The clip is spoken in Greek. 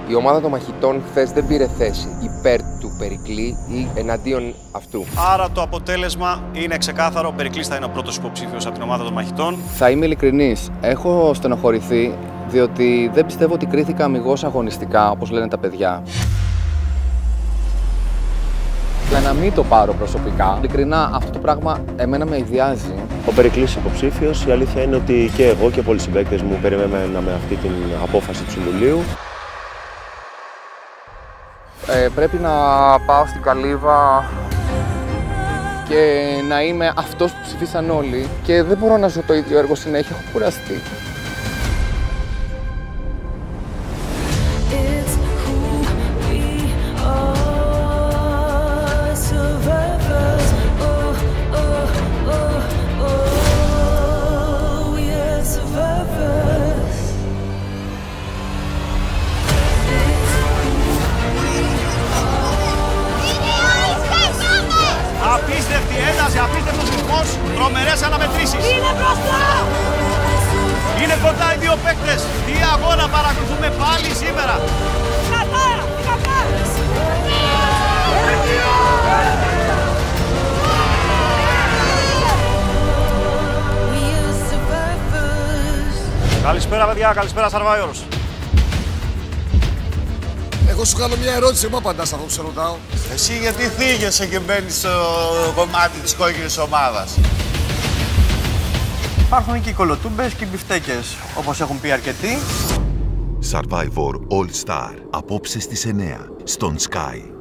Η ομάδα των μαχητών χθες δεν πήρε θέση υπέρ του Περικλή ή εναντίον αυτού. Άρα το αποτέλεσμα είναι ξεκάθαρο. Ο Περικλής θα είναι ο πρώτος υποψήφιος από την ομάδα των μαχητών. Θα είμαι ειλικρινής. Έχω στενοχωρηθεί διότι δεν πιστεύω ότι κρίθηκα αμιγώς αγωνιστικά, όπως λένε τα παιδιά. Για να μην το πάρω προσωπικά, ειλικρινά αυτό το πράγμα εμένα με ιδιάζει. Ο Περικλής υποψήφιος. Η αλήθεια είναι ότι και εγώ και πολλοί συμπαίκτες μου περιμέναμε αυτή την απόφαση του Συμβουλίου. Πρέπει να πάω στην Καλύβα και να είμαι αυτός που ψηφίσαν όλοι και δεν μπορώ να ζω το ίδιο έργο συνέχεια, έχω κουραστεί. Απίστευτη ένταση, απίστευτος ρυθμός, τρομερές αναμετρήσεις. Είναι μπροστά! Είναι κοντά οι δύο παίκτες. Τι αγώνα παρακολουθούμε πάλι σήμερα. Δυνατά! Δυνατά! Καλησπέρα παιδιά, καλησπέρα Survivors. Εγώ σου κάνω μια ερώτηση, μου απαντάς αυτό που σε ρωτάω. Εσύ γιατί θίγεσαι και μπαίνεις στο κομμάτι της κόκκινης ομάδας? Υπάρχουν και οι κολοτούμπες και οι μπιφτέκες, όπως έχουν πει αρκετοί. Survivor All Star, απόψε στις 9, στον Sky.